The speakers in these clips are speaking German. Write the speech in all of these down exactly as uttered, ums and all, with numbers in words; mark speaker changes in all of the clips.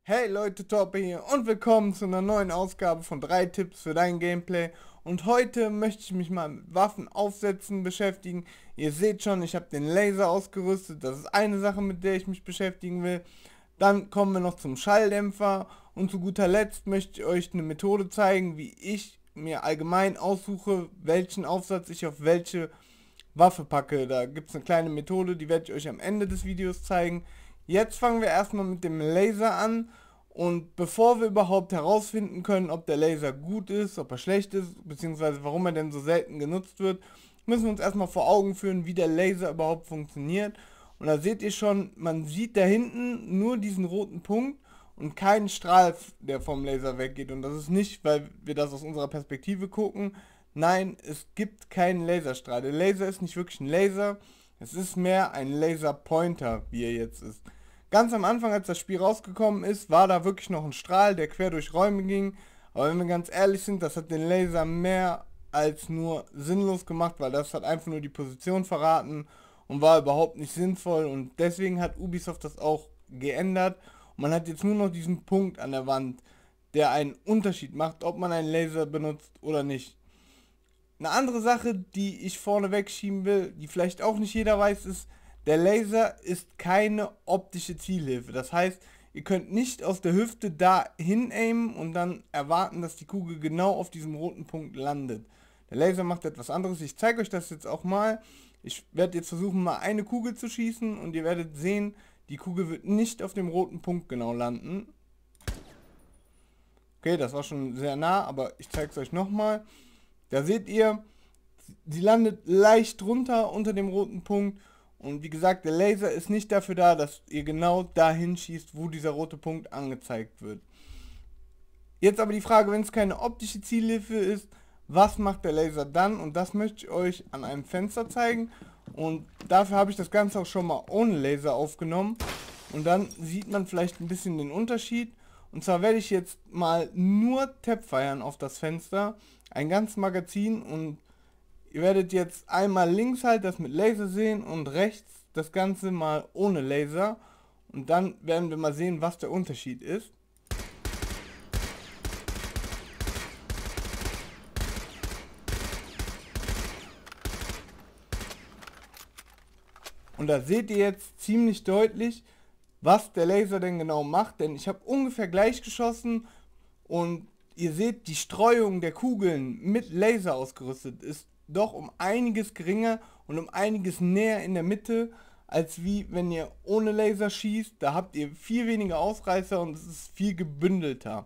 Speaker 1: Hey Leute, Torpe hier und willkommen zu einer neuen Ausgabe von drei Tipps für dein Gameplay. Und heute möchte ich mich mal mit Waffen aufsetzen beschäftigen. Ihr seht schon, ich habe den Laser ausgerüstet, das ist eine Sache, mit der ich mich beschäftigen will. Dann kommen wir noch zum Schalldämpfer und zu guter Letzt möchte ich euch eine Methode zeigen, wie ich mir allgemein aussuche, welchen Aufsatz ich auf welche Waffe packe. Da gibt es eine kleine Methode, die werde ich euch am Ende des Videos zeigen. Jetzt fangen wir erstmal mit dem Laser an und bevor wir überhaupt herausfinden können, ob der Laser gut ist, ob er schlecht ist, beziehungsweise warum er denn so selten genutzt wird, müssen wir uns erstmal vor Augen führen, wie der Laser überhaupt funktioniert. Und da seht ihr schon, man sieht da hinten nur diesen roten Punkt und keinen Strahl, der vom Laser weggeht. Und das ist nicht, weil wir das aus unserer Perspektive gucken. Nein, es gibt keinen Laserstrahl. Der Laser ist nicht wirklich ein Laser, es ist mehr ein Laserpointer, wie er jetzt ist. Ganz am Anfang, als das Spiel rausgekommen ist, war da wirklich noch ein Strahl, der quer durch Räume ging. Aber wenn wir ganz ehrlich sind, das hat den Laser mehr als nur sinnlos gemacht, weil das hat einfach nur die Position verraten und war überhaupt nicht sinnvoll. Und deswegen hat Ubisoft das auch geändert. Und man hat jetzt nur noch diesen Punkt an der Wand, der einen Unterschied macht, ob man einen Laser benutzt oder nicht. Eine andere Sache, die ich vorne wegschieben will, die vielleicht auch nicht jeder weiß, ist, der Laser ist keine optische Zielhilfe. Das heißt, ihr könnt nicht aus der Hüfte da hin aimen und dann erwarten, dass die Kugel genau auf diesem roten Punkt landet. Der Laser macht etwas anderes. Ich zeige euch das jetzt auch mal. Ich werde jetzt versuchen, mal eine Kugel zu schießen und ihr werdet sehen, die Kugel wird nicht auf dem roten Punkt genau landen. Okay, das war schon sehr nah, aber ich zeige es euch nochmal. Da seht ihr, sie landet leicht drunter unter dem roten Punkt. Und wie gesagt, der Laser ist nicht dafür da, dass ihr genau dahin schießt, wo dieser rote Punkt angezeigt wird. Jetzt aber die Frage, wenn es keine optische Zielhilfe ist, was macht der Laser dann? Und das möchte ich euch an einem Fenster zeigen. Und dafür habe ich das Ganze auch schon mal ohne Laser aufgenommen. Und dann sieht man vielleicht ein bisschen den Unterschied. Und zwar werde ich jetzt mal nur Tapfiren auf das Fenster, ein ganzes Magazin, und ihr werdet jetzt einmal links halt das mit Laser sehen und rechts das Ganze mal ohne Laser. Und dann werden wir mal sehen, was der Unterschied ist. Und da seht ihr jetzt ziemlich deutlich, was der Laser denn genau macht. Denn ich habe ungefähr gleich geschossen und ihr seht, die Streuung der Kugeln mit Laser ausgerüstet ist doch um einiges geringer und um einiges näher in der Mitte, als wie wenn ihr ohne Laser schießt. Da habt ihr viel weniger Ausreißer und es ist viel gebündelter.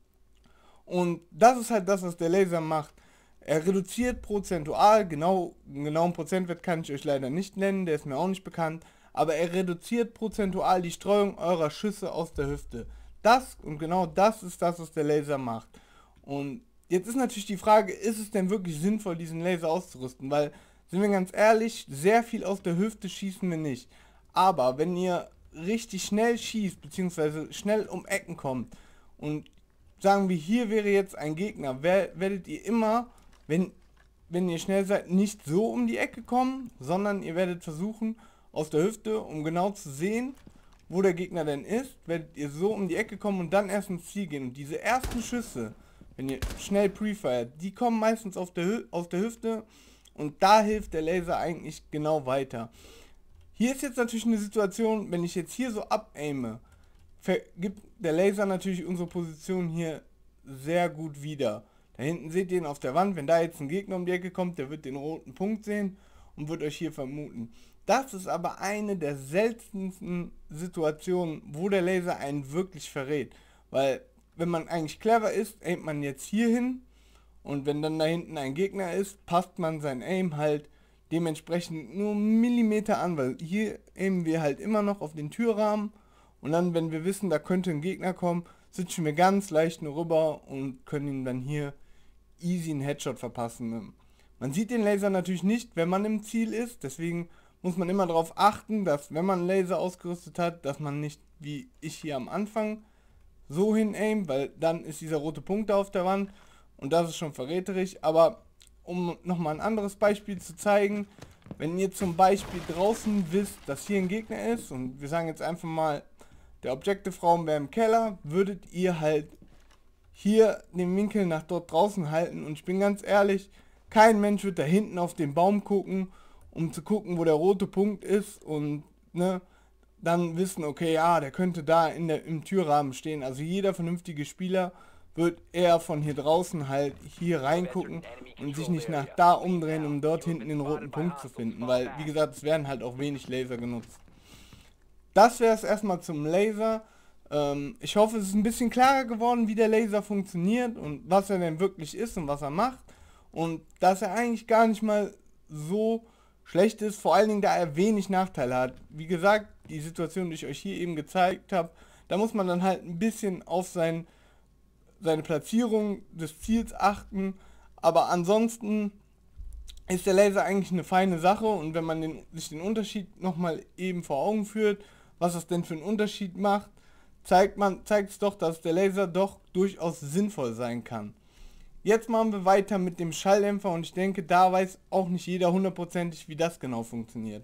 Speaker 1: Und das ist halt das, was der Laser macht. Er reduziert prozentual, genau, einen genauen Prozentwert kann ich euch leider nicht nennen, der ist mir auch nicht bekannt, aber er reduziert prozentual die Streuung eurer Schüsse aus der Hüfte. Das und genau das ist das, was der Laser macht. Und jetzt ist natürlich die Frage, ist es denn wirklich sinnvoll, diesen Laser auszurüsten? Weil, sind wir ganz ehrlich, sehr viel aus der Hüfte schießen wir nicht. Aber wenn ihr richtig schnell schießt, beziehungsweise schnell um Ecken kommt und sagen wir, hier wäre jetzt ein Gegner, werdet ihr immer, wenn, wenn ihr schnell seid, nicht so um die Ecke kommen, sondern ihr werdet versuchen, aus der Hüfte, um genau zu sehen, wo der Gegner denn ist, werdet ihr so um die Ecke kommen und dann erst ins Ziel gehen. Und diese ersten Schüsse, wenn ihr schnell prefeiert, die kommen meistens auf der Hü aus der Hüfte und da hilft der Laser eigentlich genau weiter. Hier ist jetzt natürlich eine Situation, wenn ich jetzt hier so abaime, gibt der Laser natürlich unsere Position hier sehr gut wieder. Da hinten seht ihr ihn auf der Wand, wenn da jetzt ein Gegner um die Ecke kommt, der wird den roten Punkt sehen und wird euch hier vermuten. Das ist aber eine der seltensten Situationen, wo der Laser einen wirklich verrät, weil wenn man eigentlich clever ist, aimt man jetzt hier hin und wenn dann da hinten ein Gegner ist, passt man sein Aim halt dementsprechend nur Millimeter an, weil hier aimen wir halt immer noch auf den Türrahmen und dann, wenn wir wissen, da könnte ein Gegner kommen, switchen wir ganz leicht nur rüber und können ihn dann hier easy einen Headshot verpassen. Man sieht den Laser natürlich nicht, wenn man im Ziel ist, deswegen muss man immer darauf achten, dass wenn man einen Laser ausgerüstet hat, dass man nicht wie ich hier am Anfang so hin aim, weil dann ist dieser rote Punkt da auf der Wand und das ist schon verräterisch. Aber um nochmal ein anderes Beispiel zu zeigen, wenn ihr zum Beispiel draußen wisst, dass hier ein Gegner ist und wir sagen jetzt einfach mal, der Objective-Raum wäre im Keller, würdet ihr halt hier den Winkel nach dort draußen halten. Und ich bin ganz ehrlich, kein Mensch wird da hinten auf den Baum gucken, um zu gucken, wo der rote Punkt ist und ne, dann wissen, okay, ja, der könnte da in der, im Türrahmen stehen. Also jeder vernünftige Spieler wird eher von hier draußen halt hier reingucken und sich nicht nach da umdrehen, um dort hinten den roten Punkt zu finden. Weil, wie gesagt, es werden halt auch wenig Laser genutzt. Das wäre es erstmal zum Laser. Ähm, ich hoffe, es ist ein bisschen klarer geworden, wie der Laser funktioniert und was er denn wirklich ist und was er macht. Und dass er eigentlich gar nicht mal so schlecht ist, vor allen Dingen, da er wenig Nachteile hat. Wie gesagt, die Situation, die ich euch hier eben gezeigt habe, da muss man dann halt ein bisschen auf sein, seine Platzierung des Ziels achten. Aber ansonsten ist der Laser eigentlich eine feine Sache. Und wenn man den, sich den Unterschied nochmal eben vor Augen führt, was das denn für einen Unterschied macht, zeigt man, zeigt es doch, dass der Laser doch durchaus sinnvoll sein kann. Jetzt machen wir weiter mit dem Schalldämpfer und ich denke, da weiß auch nicht jeder hundertprozentig, wie das genau funktioniert.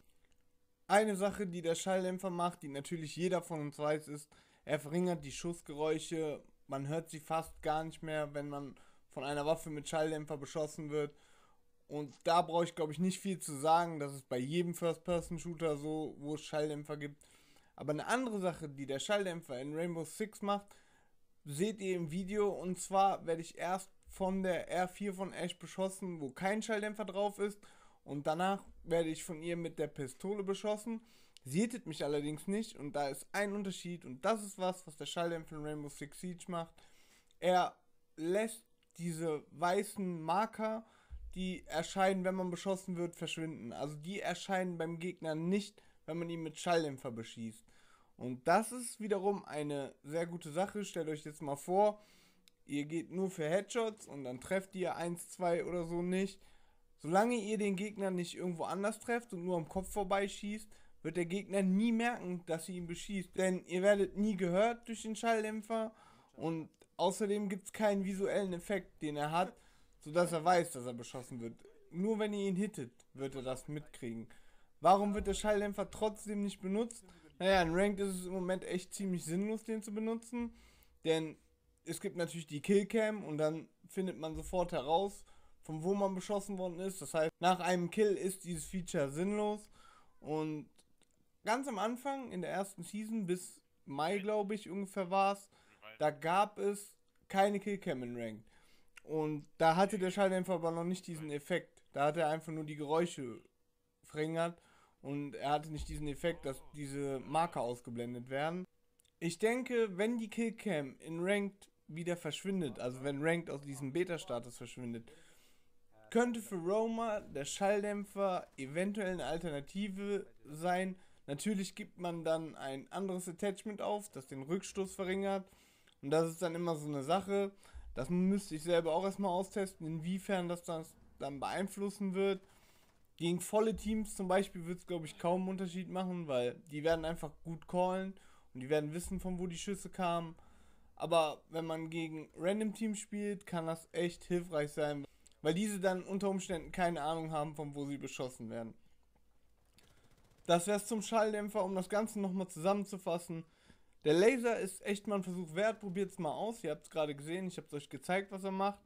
Speaker 1: Eine Sache, die der Schalldämpfer macht, die natürlich jeder von uns weiß, ist, er verringert die Schussgeräusche. Man hört sie fast gar nicht mehr, wenn man von einer Waffe mit Schalldämpfer beschossen wird. Und da brauche ich, glaube ich, nicht viel zu sagen. Das ist bei jedem First-Person-Shooter so, wo es Schalldämpfer gibt. Aber eine andere Sache, die der Schalldämpfer in Rainbow Six macht, seht ihr im Video, und zwar werde ich erst von der R vier von Ash beschossen, wo kein Schalldämpfer drauf ist, und danach werde ich von ihr mit der Pistole beschossen. Sie hittet mich allerdings nicht, und da ist ein Unterschied, und das ist was, was der Schalldämpfer in Rainbow Six Siege macht. Er lässt diese weißen Marker, die erscheinen, wenn man beschossen wird, verschwinden. Also die erscheinen beim Gegner nicht, wenn man ihn mit Schalldämpfer beschießt. Und das ist wiederum eine sehr gute Sache. Stellt euch jetzt mal vor, ihr geht nur für Headshots und dann trefft ihr eins, zwei oder so nicht. Solange ihr den Gegner nicht irgendwo anders trefft und nur am Kopf vorbeischießt, wird der Gegner nie merken, dass ihr ihn beschießt. Denn ihr werdet nie gehört durch den Schalldämpfer und außerdem gibt es keinen visuellen Effekt, den er hat, sodass er weiß, dass er beschossen wird. Nur wenn ihr ihn hittet, wird er das mitkriegen. Warum wird der Schalldämpfer trotzdem nicht benutzt? Naja, in Ranked ist es im Moment echt ziemlich sinnlos, den zu benutzen, denn es gibt natürlich die Killcam und dann findet man sofort heraus, von wo man beschossen worden ist. Das heißt, nach einem Kill ist dieses Feature sinnlos. Und ganz am Anfang, in der ersten Season, bis Mai glaube ich ungefähr war es, da gab es keine Killcam in Ranked. Und da hatte der Schalldämpfer aber noch nicht diesen Effekt. Da hat er einfach nur die Geräusche verringert. Und er hatte nicht diesen Effekt, dass diese Marker ausgeblendet werden. Ich denke, wenn die Killcam in Ranked wieder verschwindet, also wenn Ranked aus diesem Beta-Status verschwindet, könnte für Roma der Schalldämpfer eventuell eine Alternative sein. Natürlich gibt man dann ein anderes Attachment auf, das den Rückstoß verringert. Und das ist dann immer so eine Sache. Das müsste ich selber auch erstmal austesten, inwiefern das, das dann beeinflussen wird. Gegen volle Teams zum Beispiel wird es, glaube ich, kaum einen Unterschied machen, weil die werden einfach gut callen und die werden wissen, von wo die Schüsse kamen. Aber wenn man gegen Random Teams spielt, kann das echt hilfreich sein, weil diese dann unter Umständen keine Ahnung haben, von wo sie beschossen werden. Das wäre es zum Schalldämpfer, um das Ganze nochmal zusammenzufassen. Der Laser ist echt mal ein Versuch wert, probiert es mal aus. Ihr habt es gerade gesehen, ich habe es euch gezeigt, was er macht.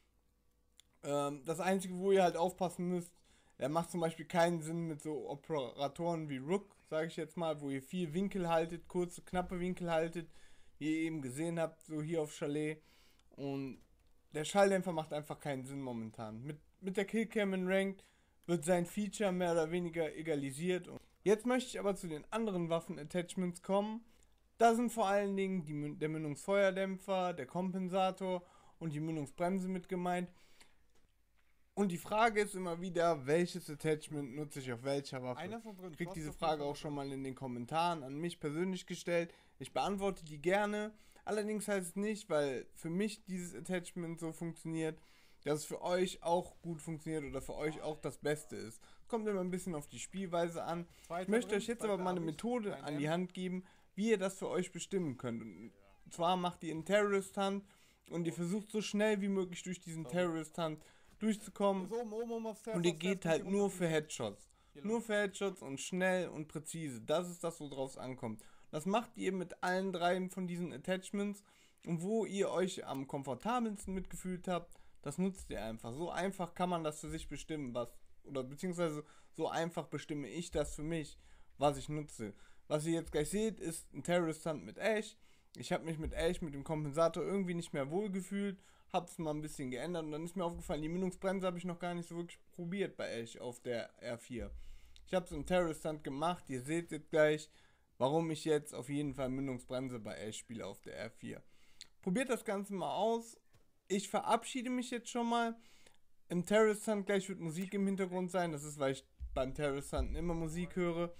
Speaker 1: Ähm, das Einzige, wo ihr halt aufpassen müsst, der macht zum Beispiel keinen Sinn mit so Operatoren wie Rook, sage ich jetzt mal, wo ihr viel Winkel haltet, kurze, knappe Winkel haltet, wie ihr eben gesehen habt, so hier auf Chalet. Und der Schalldämpfer macht einfach keinen Sinn momentan. Mit, mit der Killcam in Ranked wird sein Feature mehr oder weniger egalisiert. Und jetzt möchte ich aber zu den anderen Waffen-Attachments kommen. Da sind vor allen Dingen die, der Mündungsfeuerdämpfer, der Kompensator und die Mündungsbremse mit gemeint. Und die Frage ist immer wieder, welches Attachment nutze ich auf welcher Waffe? Ich kriege diese Frage auch schon mal in den Kommentaren an mich persönlich gestellt. Ich beantworte die gerne. Allerdings heißt es nicht, weil für mich dieses Attachment so funktioniert, dass es für euch auch gut funktioniert oder für euch auch das Beste ist. Kommt immer ein bisschen auf die Spielweise an. Ich möchte euch jetzt aber mal eine Methode an die Hand geben, wie ihr das für euch bestimmen könnt. Und zwar macht ihr einen Terrorist Hunt und ihr versucht so schnell wie möglich durch diesen Terrorist Hunt durchzukommen und ihr geht halt nur für Headshots. Nur für Headshots und schnell und präzise. Das ist das, worauf es ankommt. Das macht ihr mit allen drei von diesen Attachments und wo ihr euch am komfortabelsten mitgefühlt habt, das nutzt ihr einfach. So einfach kann man das für sich bestimmen, was, oder beziehungsweise so einfach bestimme ich das für mich, was ich nutze. Was ihr jetzt gleich seht, ist ein Terrorist Hunt mit Ash. Ich habe mich mit Ash, mit dem Kompensator irgendwie nicht mehr wohl gefühlt, habe es mal ein bisschen geändert und dann ist mir aufgefallen, die Mündungsbremse habe ich noch gar nicht so wirklich probiert bei Ash auf der R vier. Ich habe so einen Terrorist Hunt gemacht, ihr seht jetzt gleich, warum ich jetzt auf jeden Fall Mündungsbremse bei Ash spiele auf der R vier. Probiert das Ganze mal aus. Ich verabschiede mich jetzt schon mal. Im Terrorist Hunt gleich wird Musik im Hintergrund sein. Das ist, weil ich beim Terrorist Hunt immer Musik höre.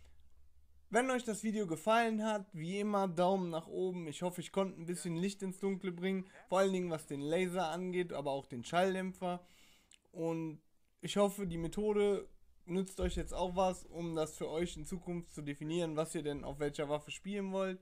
Speaker 1: Wenn euch das Video gefallen hat, wie immer Daumen nach oben. Ich hoffe, ich konnte ein bisschen Licht ins Dunkle bringen. Vor allen Dingen was den Laser angeht, aber auch den Schalldämpfer. Und ich hoffe, die Methode nützt euch jetzt auch was, um das für euch in Zukunft zu definieren, was ihr denn auf welcher Waffe spielen wollt.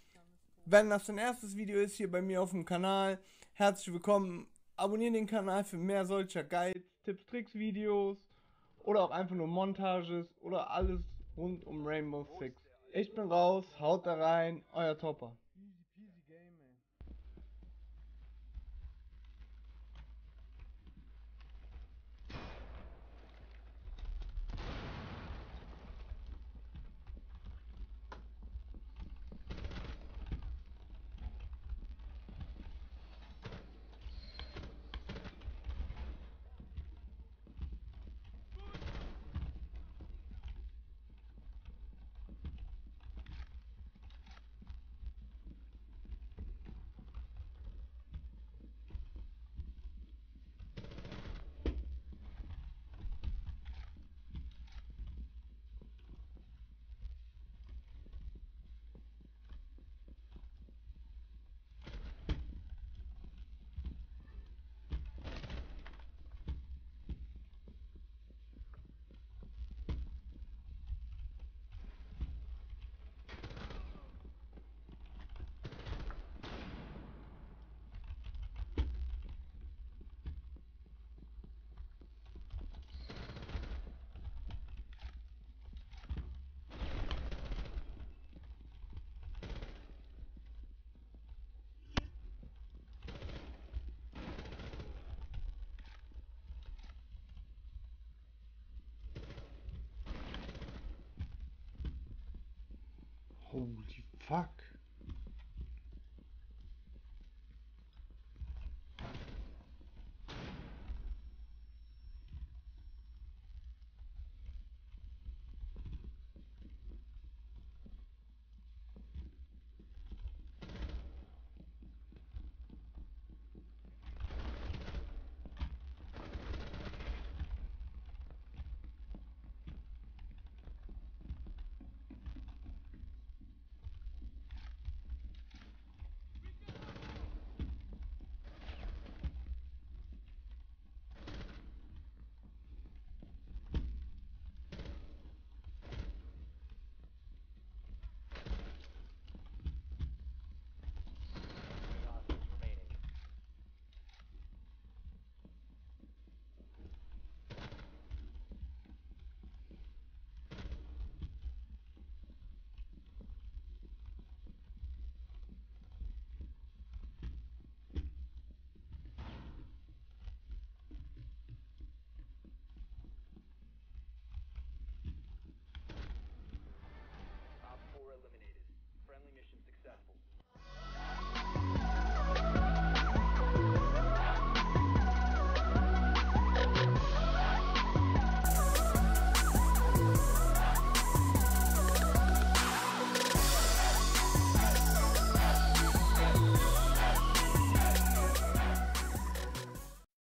Speaker 1: Wenn das dein erstes Video ist hier bei mir auf dem Kanal, herzlich willkommen. Abonniert den Kanal für mehr solcher Guides, Tipps, Tricks, Videos oder auch einfach nur Montages oder alles rund um Rainbow Six. Ich bin raus, haut da rein, euer Topper. Easy peasy game, ey. Holy fuck.